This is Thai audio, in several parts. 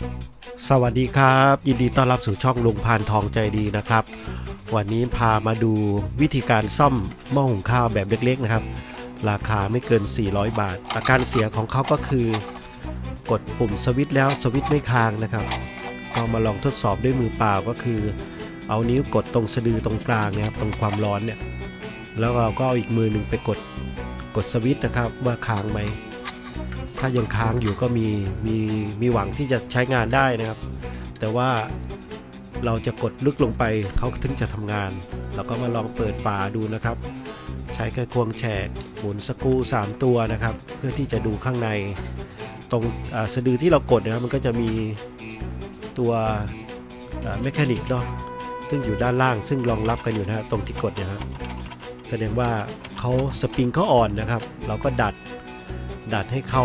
สวัสดีครับยินดีต้อนรับสู่ช่องลุงพานทองใจดีนะครับวันนี้พามาดูวิธีการซ่อมหม้อหุงข้าวแบบเล็กๆนะครับราคาไม่เกิน400 บาทอาการเสียของเขาก็คือกดปุ่มสวิตช์แล้วสวิตช์ไม่ค้างนะครับก็มาลองทดสอบด้วยมือเปล่าก็คือเอานิ้วกดตรงสะดือตรงกลางนะครับตรงความร้อนเนี่ยแล้วเราก็เอาอีกมือหนึ่งไปกดสวิตช์นะครับว่าค้างไหมถ้ายังค้างอยู่ก็มีหวังที่จะใช้งานได้นะครับแต่ว่าเราจะกดลึกลงไปเขาถึงจะทำงานเราก็มาลองเปิดฝาดูนะครับใช้แค่ควงแฉกหมุนสกรู3ตัวนะครับเพื่อที่จะดูข้างในตรงสะดือที่เรากดนะครับมันก็จะมีตัวเมคานิกเนาะซึ่งอยู่ด้านล่างซึ่งรองรับกันอยู่นะฮะตรงที่กดเนี่ยครับแสดงว่าเขาสปริงเขาอ่อนนะครับเราก็ดัดให้เขา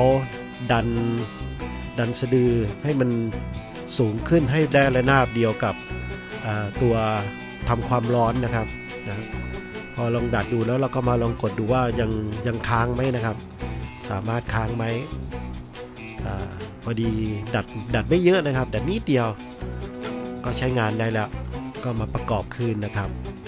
ดันสะดือให้มันสูงขึ้นให้ได้ระนาบเดียวกับตัวทำความร้อนนะครับพอลองดัดดูแล้วเราก็มาลองกดดูว่ายังค้างไหมนะครับสามารถค้างไหมพอดีดัดไม่เยอะนะครับดัดนิดเดียวก็ใช้งานได้แล้วก็มาประกอบคืนนะครับ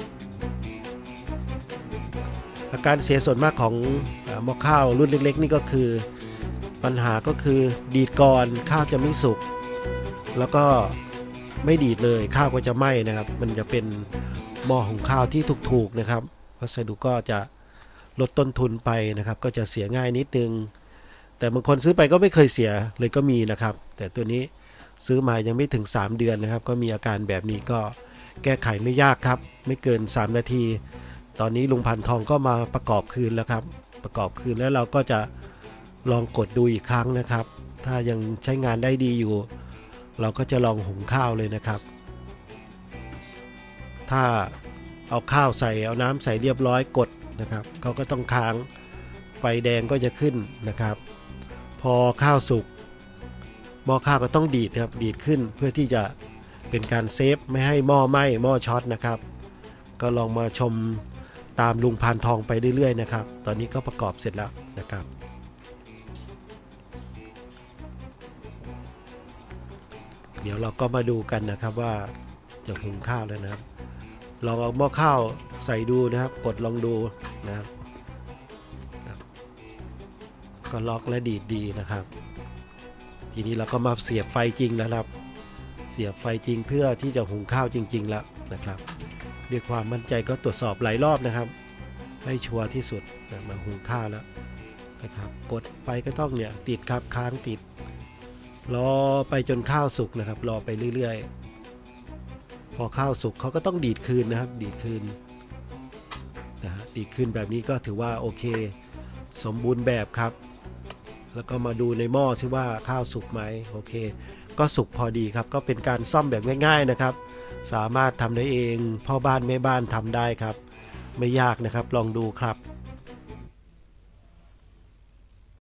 อาการเสียส่วนมากของหม้อข้าวรุ่นเล็กๆนี่ก็คือปัญหาก็คือดีดก่อนข้าวจะไม่สุกแล้วก็ไม่ดีดเลยข้าวก็จะไหม้นะครับมันจะเป็นหม้อหุงข้าวที่ถูกๆนะครับวัสดุก็จะลดต้นทุนไปนะครับก็จะเสียง่ายนิดนึงแต่บางคนซื้อไปก็ไม่เคยเสียเลยก็มีนะครับแต่ตัวนี้ซื้อมายังไม่ถึง3 เดือนนะครับก็มีอาการแบบนี้ก็แก้ไขไม่ยากครับไม่เกิน3 นาทีตอนนี้ลุงพันทองก็มาประกอบคืนแล้วครับประกอบคืนแล้วเราก็จะลองกดดูอีกครั้งนะครับถ้ายังใช้งานได้ดีอยู่เราก็จะลองหุงข้าวเลยนะครับถ้าเอาข้าวใส่เอาน้ำใส่เรียบร้อยกดนะครับเขาก็ต้องค้างไฟแดงก็จะขึ้นนะครับพอข้าวสุกหม้อข้าวก็ต้องดีดครับดีดขึ้นเพื่อที่จะเป็นการเซฟไม่ให้หม้อไหม้หม้อช็อตนะครับก็ลองมาชมตามลุงพานทองไปเรื่อยๆนะครับตอนนี้ก็ประกอบเสร็จแล้วนะครับเดี๋ยวเราก็มาดูกันนะครับว่าจะหุงข้าวแล้วนะครับลองเอาหม้อข้าวใส่ดูนะครับกดลองดูนะครับก็ล็อกและดีดดีนะครับทีนี้เราก็มาเสียบไฟจริงแล้วครับเสียบไฟจริงเพื่อที่จะหุงข้าวจริงๆแล้วนะครับด้วยความมั่นใจก็ตรวจสอบหลายรอบนะครับให้ชัวร์ที่สุดมาหุงข้าวแล้วนะครับกดไปก็ต้องเนี่ยติดครับค้างติดรอไปจนข้าวสุกนะครับรอไปเรื่อยๆพอข้าวสุกเขาก็ต้องดีดคืนนะครับดีดคืนดีดคืนแบบนี้ก็ถือว่าโอเคสมบูรณ์แบบครับแล้วก็มาดูในหม้อซิว่าข้าวสุกไหมโอเคก็สุกพอดีครับก็เป็นการซ่อมแบบง่ายๆนะครับสามารถทำได้เองพ่อบ้านแม่บ้านทำได้ครับไม่ยากนะครับลองดูครับ